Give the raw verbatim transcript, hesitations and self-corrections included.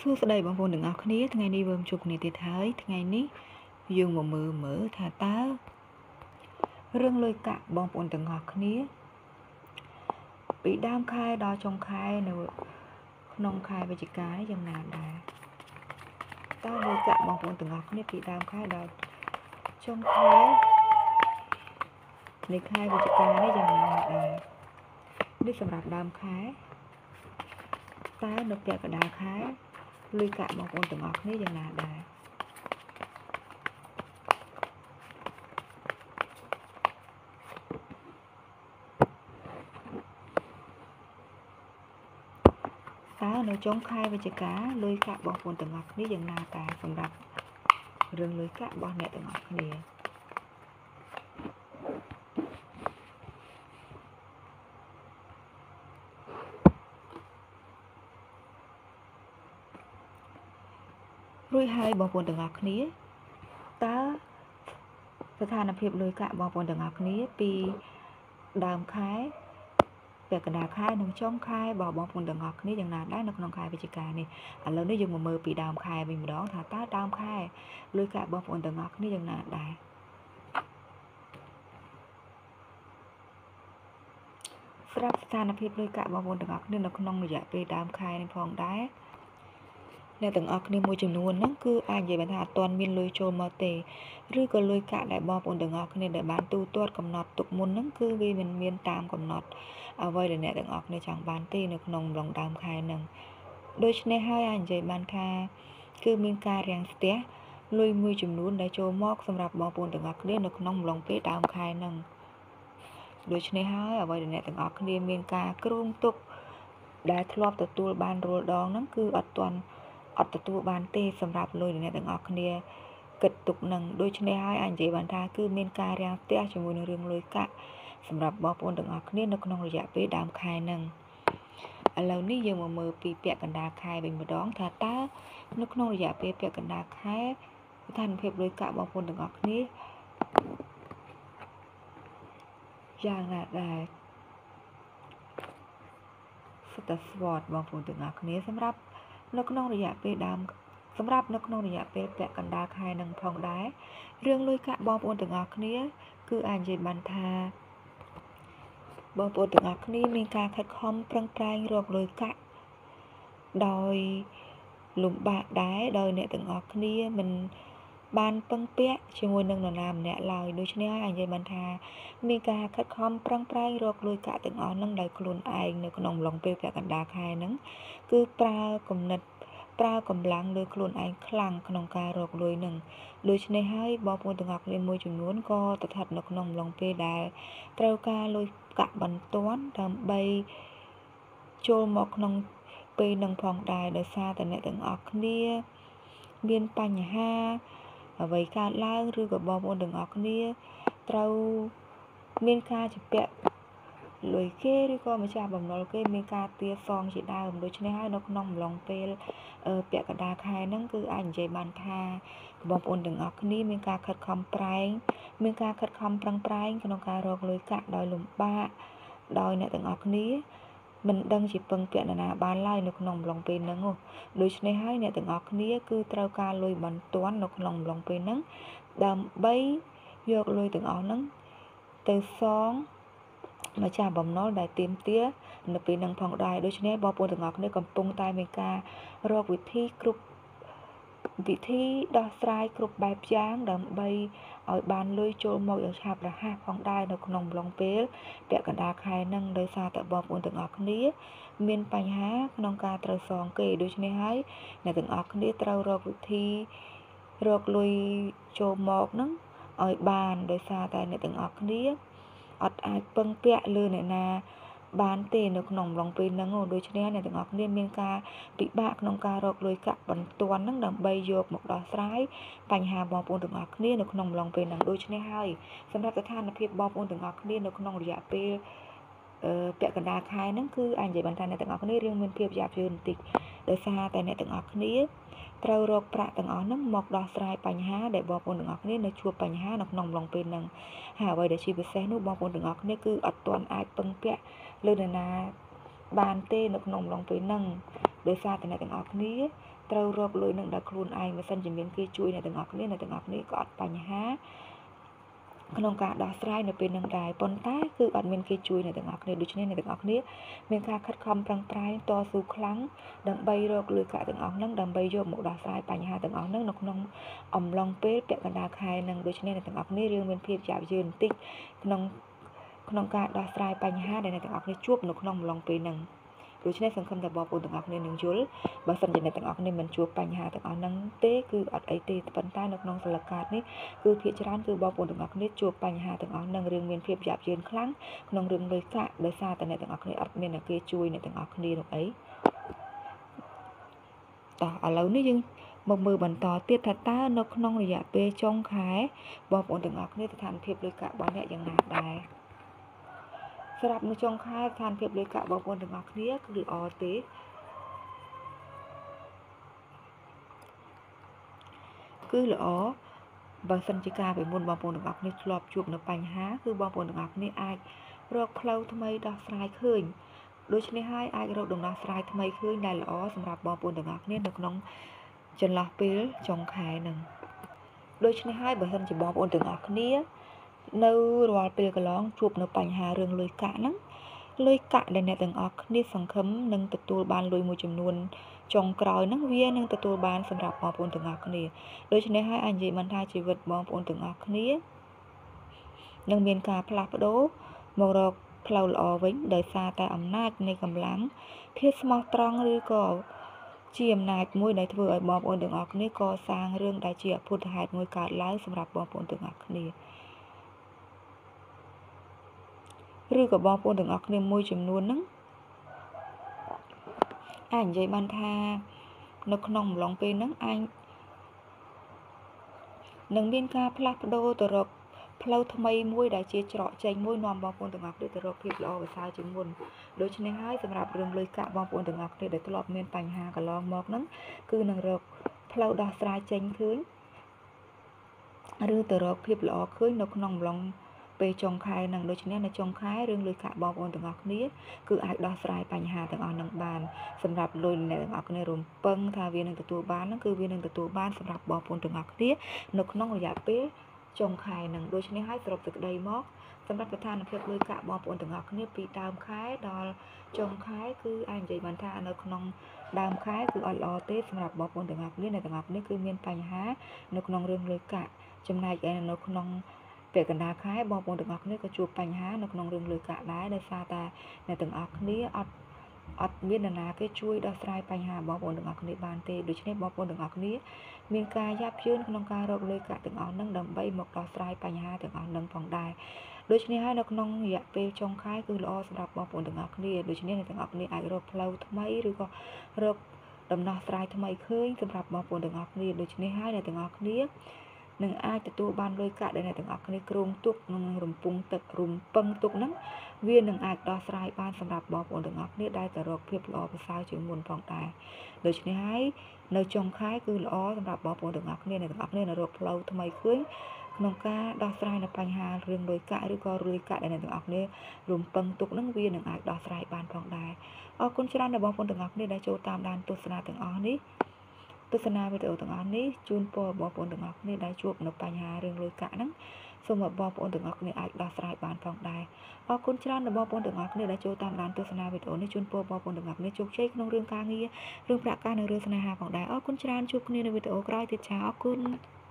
សួស្តីបងប្អូនទាំងអស់គ្នាថ្ងៃនេះយើងជួបគ្នាទៀតហើយថ្ងៃនេះយើងមកមើលមើលថាតើរឿងលុយកាក់បងប្អូនទាំងអស់គ្នាពីដើមខែដល់ចុងខែនៅក្នុងខែវិច្ឆិកានេះយ៉ាងណាដែរតើលុយកាក់បងប្អូនទាំងអស់គ្នាពីដើមខែដល់ចុងខែនៃខែវិច្ឆិកានេះយ៉ាងណាដែរនេះសម្រាប់ដើមខែតើនៅពាក់កណ្ដាលខែលុយកាក់បងប្អូនទាំងអស់គ្នាយ៉ាងណាដែរតើនៅចុងខែវិច្ឆិកាលុយកាក់បងប្អូនទាំងអស់គ្នាយ៉ាងណាដែរសម្រាប់រឿងលុយកាក់របស់អ្នកទាំងអស់គ្នារួចហើយបងប្អូនទាំងអស់គ្នាតើស្ថានភាពលុយកាក់បងប្អូនទាំងអស់គ្នាពីដើមខែពាក់កណ្ដាលខែនិងចុងខែរបស់បងប្អូនទាំងអស់គ្នាយ៉ាងណាដែរនៅក្នុងខែវិច្ឆិកានេះឥឡូវនេះយើងមកមើលពីដើមខែវិញម្ដងថាតើដើមខែលុយកាក់បងប្អូនទាំងអស់គ្នាយ៉ាងណាដែរស្រាប់ស្ថានភាពលុយកាក់បងប្អូនទាំងអស់គ្នានៅក្នុងរយៈពេលដើមខែនេះផងដែរអ្នកទាំងអស់គ្នាមួយចំនួនហ្នឹងគឺអាចនិយាយបានថាអត់ទាន់មានលុយចូលមកទេឬក៏លុយកាក់ដែលបងប្អូនទាំងអស់គ្នាដែលបានទូទាត់កំណត់ទុកមុនហ្នឹងគឺវាមិនមានតាមកំណត់អ្វីដែលអ្នកទាំងអស់គ្នាចង់បានទេនៅក្នុងម្លងដើមខែហ្នឹងដូច្នេះហើយអាចនិយាយបានថាគឺមានការរាំងស្ទះលុយមួយចំនួនដែលចូលមកសម្រាប់បងប្អូនទាំងអស់គ្នានៅក្នុងម្លងពេលដើមខែហ្នឹងដូច្នេះហើយអ្វីដែលអ្នកទាំងអស់គ្នាមានការគ្រោងទុកដែលធ្លាប់ទទួលបានរាល់ដងហ្នឹងគឺអត់ទាន់អត់ទទួលបានទេសម្រាប់លុយដែលអ្នកទាំងអស់គ្នាគិតទុកនឹងដូច្នេះហើយអាចនិយាយបានថាគឺមានការរាំងស្ទះជាមួយនឹងរឿងលុយកាក់សម្រាប់បងប្អូនទាំងអស់គ្នានៅក្នុងរយៈពេលដើមខែហ្នឹងឥឡូវនេះយើងមកមើលពីពាក់កណ្ដាលខែវិញម្ដងថាតើនៅក្នុងរយៈពេលពាក់កណ្ដាលខែស្ថានភាពលុយកាក់បងប្អូនទាំងអស់គ្នាយ៉ាងណាដែរស្ទើរស្វតបងប្អូនទាំងអស់គ្នាសម្រាប់នៅក្នុងរយៈពេលដើមសម្រាប់នៅក្នុងរយៈពេលពាក់កណ្ដាលខែនឹងផងដែររឿងលុយកាក់បងប្អូនទាំងអស់គ្នាគឺអាចនិយាយបានថាបងប្អូនទាំងអស់គ្នាមានការខិតខំប្រឹងប្រែងរកលុយកាក់ដោយលំបាកដែរដោយអ្នកទាំងអស់គ្នាមិនបានពឹងពាក់ជាមួយនឹងនរណាម្នាក់ឡើយដូច្នេះហើយអាចនិយាយបានថាមានការខិតខំប្រឹងប្រែងរកលុយកាក់ទាំងអស់នឹងដោយខ្លួនឯងនៅក្នុងអំឡុងពេលពាក់កណ្ដាលខែហ្នឹងគឺប្រើគំនិតប្រើកម្លាំងលើខ្លួនឯងខ្លាំងក្នុងការរកលុយនឹងដូច្នេះហើយបងប្អូនទាំងអស់គ្នាមួយចំនួនក៏ស្ថិតនៅក្នុងអំឡុងពេលដែលត្រូវការលុយកាក់បន្ទាន់ដើម្បីចូលមកក្នុងពេលនឹងផងដែរដោយសារតែអ្នកទាំងអស់គ្នាមានបញ្ហាអ្វីកើតឡើងឬក៏បងប្អូនទាំងអស់គ្នាត្រូវមានការជំពាក់លុយគេឬក៏ម្ចាស់បំណុលគេមានការទារសងជាដើមដូច្នេះហើយនៅក្នុងអំឡុងពេលពាក់កណ្ដាលខែហ្នឹងគឺអាចនិយាយបានថាបងប្អូនទាំងអស់គ្នាមានការខិតខំប្រែងមានការខិតខំប្រឹងប្រែងក្នុងការរកលុយកាក់ដោយលំបាកដោយអ្នកទាំងអស់គ្នាមិនដឹងជាពឹងពាក់នរណាបានឡើយនៅក្នុងអំឡុងពេលហ្នឹងដូច្នេះហើយអ្នកទាំងអស់គ្នាគឺត្រូវការលុយបន្ទាន់នៅក្នុងអំឡុងពេលហ្នឹងដើម្បីយកលុយទាំងអស់ហ្នឹងទៅសងម្ចាស់បំណុលដែលទាមទារនៅពេលហ្នឹងផងដែរដូច្នេះបងប្អូនទាំងអស់គ្នាកំពុងតែមានការរកវិធីគ្រប់វិធីដោះស្រាយគ្រប់បែបយ៉ាងដើម្បីឲ្យបានលុយចូលមកយ៉ាងឆាប់រហ័សផងដែរនៅក្នុងអំឡុងពេលពាក់កណ្ដាលខែហ្នឹងដោយសារតែបងប្អូនទាំងអស់គ្នាមានបញ្ហាក្នុងការត្រូវសងគេដូច្នេះហើយអ្នកទាំងអស់គ្នាត្រូវរកវិធីរកលុយចូលមកហ្នឹងឲ្យបានដោយសារតែអ្នកទាំងអស់គ្នាអត់អាចពឹងពាក់លើអ្នកណាបានទេនៅក្នុងអំឡុងពេលហ្នឹងដូច្នេះអ្នកទាំងអស់គ្នាមានការពិបាកក្នុងការរកលុយកាក់បន្ទាន់ហ្នឹងដើម្បីយកមកដោះស្រាយបញ្ហាបងប្អូនទាំងអស់គ្នានៅក្នុងអំឡុងពេលហ្នឹងដូច្នេះហើយសម្រាប់ស្ថានភាពបងប្អូនទាំងអស់គ្នានៅក្នុងរយៈពេលអឺពាក់កណ្ដាលខែហ្នឹងគឺអាចនិយាយបានថាអ្នកទាំងអស់គ្នារៀងមានភាពយ៉ាប់យ៉ឺនបន្តិចដោយសារតែអ្នកទាំងអស់គ្នាត្រូវរកប្រាក់ទាំងអស់ហ្នឹងមកដោះស្រាយបញ្ហាដែលបងប្អូនទាំងអស់គ្នានៅជួបបញ្ហានៅក្នុងអំឡុងពេលហ្នឹងហើយអ្វីដែលជាពិសេសនោះបងប្អូនទាំងអស់គ្នាគឺអត់ទាន់អាចពឹងពាក់លើនរណាបានទេនៅក្នុងអំឡុងពេលហ្នឹងដោយសារតែអ្នកទាំងអស់គ្នាត្រូវរកលុយនឹងដល់ខ្លួនឯងបើសិនជាមានគេជួយអ្នកទាំងអស់គ្នាអ្នកទាំងអស់គ្នាក៏អត់បញ្ហាក្នុងការដោះស្រាយនៅពេលនឹងដែរប៉ុន្តែគឺអត់មានគេជួយអ្នកទាំងអស់គ្នាដូច្នេះអ្នកទាំងអស់គ្នាមានការខិតខំប្រឹងប្រែងតស៊ូខ្លាំងដើម្បីរកលុយកាក់ទាំងអស់ហ្នឹងដើម្បីយកមកដោះស្រាយបញ្ហាទាំងអស់ហ្នឹងនៅក្នុងអំឡុងពេលពាក់កណ្ដាលខែហ្នឹងដូច្នេះអ្នកទាំងអស់គ្នារឿងមានភាពយ៉ាប់យ៉ឺនបន្តិចក្នុងក្នុងការដោះស្រាយបញ្ហាដែលអ្នកទាំងអស់គ្នាជួបនៅក្នុងអំឡុងពេលហ្នឹងដូច្នេះសង្ឃឹមថាបងប្អូនទាំងអស់គ្នានឹងយល់បើសិនជាអ្នកទាំងអស់គ្នាមិនជួបបញ្ហាទាំងអស់ហ្នឹងទេគឺអត់អីទេប៉ុន្តែនៅក្នុងសលកាតនេះគឺភាគច្រើនគឺបងប្អូនទាំងអស់គ្នាជួបបញ្ហាទាំងអស់ហ្នឹងរឿងមានភាពយ៉ាប់យ៉ឺនខ្លាំងក្នុងរឿងលុយកាក់ដោយសារតែអ្នកទាំងអស់គ្នាអត់មានអ្នកគេជួយអ្នកទាំងអស់គ្នានោះអីតោះឥឡូវនេះយើងមកមើលបន្តទៀតថាតើនៅក្នុងរយៈពេលចុងខែបងប្អូនទាំងអស់គ្នាស្ថានភាពលុយកាក់របស់អ្នកយ៉ាងណាដែរសម្រាប់នៅចុងខែស្ថានភាពលុយកាក់បងប្អូនទាំងអស់គ្នាគឺល្អទេគឺល្អបើសិនជាការពីមុនបងប្អូនទាំងអស់គ្នាធ្លាប់ជួបនៅបញ្ហាគឺបងប្អូនទាំងអស់គ្នាអាចរកផ្លូវថ្មីដោះស្រាយឃើញដូច្នេះហើយអាចរកដំណោះស្រាយថ្មីឃើញដែលល្អសម្រាប់បងប្អូនទាំងអស់គ្នានៅក្នុងចន្លោះពេលចុងខែហ្នឹងដូច្នេះហើយបើសិនជាបងប្អូនទាំងអស់គ្នានៅរាល់ពេលកន្លងជួបនៅបញ្ហារឿងលុយកាក់ហ្នឹងលុយកាក់ដែលអ្នកទាំងអស់គ្នាសង្ឃឹមនឹងទទួលបានលុយមួយចំនួនចុងក្រោយហ្នឹងវានឹងទទួលបានសម្រាប់បងប្អូនទាំងអស់គ្នាដូច្នេះហើយអាចនិយាយបានថាជីវិតបងប្អូនទាំងអស់គ្នានឹងមានការផ្លាស់ប្ដូរមករកផ្លូវល្អវិញដោយសារតែអំណាចនៃកម្លាំងភាពស្មោះត្រង់ឬក៏ជាអំណាចមួយដែលធ្វើឲ្យបងប្អូនទាំងអស់គ្នាកសាងរឿងដែលជាអភូតហេតុមួយកើតឡើងសម្រាប់បងប្អូនទាំងអស់គ្នាឬក៏បងប្អូនទាំងអស់គ្នាមួយចំនួនហ្នឹងអាចនិយាយបានថានៅក្នុងអំឡុងពេលហ្នឹងអាចនឹងមានការផ្លាស់ប្ដូរទៅរកផ្លូវថ្មីមួយដែលជាច្រកចេញមួយនាំបងប្អូនទាំងអស់គ្នាទៅរកភាពល្អប្រសើរជាងមុនដូច្នេះហើយសម្រាប់រឿងលុយកាក់បងប្អូនទាំងអស់គ្នាដែលធ្លាប់មានបញ្ហាកន្លងមកហ្នឹងគឺនឹងរកផ្លូវដោះស្រាយចេញឃើញឬទៅរកភាពល្អឃើញនៅក្នុងអំឡុងពេលចុងខែហ្នឹងដូច្នេះនៅចុងខែរឿងលុយកាក់បងប្អូនទាំងអស់គ្នាគឺអាចដោះស្រាយបញ្ហាទាំងអស់ហ្នឹងបានសម្រាប់លុយអ្នកទាំងអស់គ្នារំពឹងថាវានឹងទទួលបានហ្នឹងគឺវានឹងទទួលបានសម្រាប់បងប្អូនទាំងអស់គ្នានៅក្នុងរយៈពេលចុងខែហ្នឹងដូច្នេះហើយសរុបសេចក្តីមកសម្រាប់ស្ថានភាពលុយកាក់បងប្អូនទាំងអស់គ្នាពីដើមខែដល់ចុងខែគឺអាចនិយាយបានថានៅក្នុងដើមខែគឺអត់ល្អទេសម្រាប់បងប្អូនទាំងអស់គ្នាអ្នកទាំងអស់គ្នាគឺមានបញ្ហានៅក្នុងរឿងលុយកាក់ចំណែកឯនៅក្នុងពាក់កណ្ដាលខែបងប្អូនទាំងអស់គ្នាក៏ជួបបញ្ហានៅក្នុងរឿងលុយកាក់ដែរដោយសារតែអ្នកទាំងអស់គ្នាអត់អត់មាននរណាគេជួយដោះស្រាយបញ្ហាបងប្អូនទាំងអស់គ្នាបានទេដូច្នេះបងប្អូនទាំងអស់គ្នាមានការយ៉ាប់យ៉ឺនក្នុងការរកលុយកាក់ទាំងអស់ហ្នឹងដើម្បីមកដោះស្រាយបញ្ហាទាំងអស់ហ្នឹងផងដែរដូច្នេះហើយនៅក្នុងរយៈពេលចុងខែគឺល្អសម្រាប់បងប្អូនទាំងអស់គ្នាដូច្នេះអ្នកទាំងអស់គ្នាអាចរកផ្លូវថ្មីឬក៏រកដំណោះស្រាយថ្មីឃើញសម្រាប់បងប្អូនទាំងអស់គ្នាដូច្នេះហើយអ្នកទាំងអស់គ្នានឹងអាចទទួលបានលុយកាក់ដែលអ្នកទាំងអស់គ្នាគ្រោងទុកនឹងរំពងទឹករំពឹងទុកហ្នឹងវានឹងអាចដោះស្រាយបានសម្រាប់បងប្អូនទាំងអស់គ្នាដែលទៅរកភាពល្អប្រសើរជាងមុនផងដែរដូច្នេះហើយនៅចុងខែគឺល្អសម្រាប់បងប្អូនទាំងអស់គ្នាអ្នកទាំងអស់គ្នានៅរកផ្លូវថ្មីឃើញក្នុងការដោះស្រាយនៅបញ្ហារឿងលុយកាក់ឬក៏លុយកាក់ដែលអ្នកទាំងអស់គ្នារំពឹងទុកហ្នឹងវានឹងអាចដោះស្រាយបានផងដែរអរគុណច្រើនដល់បងប្អូនទាំងអស់គ្នាដែលចូលតាមដានទស្សនាទាំងអស់នេះទស្សនាវីដេអូទាំងអស់នេះជូនពរបងប្អូនទាំងអស់គ្នាដែលជួបនៅបញ្ហារឿងលុយកាក់ហ្នឹងសូមឲ្យបងប្អូនទាំងអស់គ្នាអាចដោះស្រាយបានផងដែរអរគុណច្រើនដល់បងប្អូនទាំងអស់គ្នាដែលចូលតាមដានទស្សនាវីដេអូនេះជូនពរបងប្អូនទាំងអស់គ្នាជោគជ័យក្នុងរឿងការងាររឿងប្រាក់ការនិងរឿងស្នេហាផងដែរអរគុណច្រើនជួបគ្នានៅវីដេអូក្រោយទៀតចា៎អរគុណ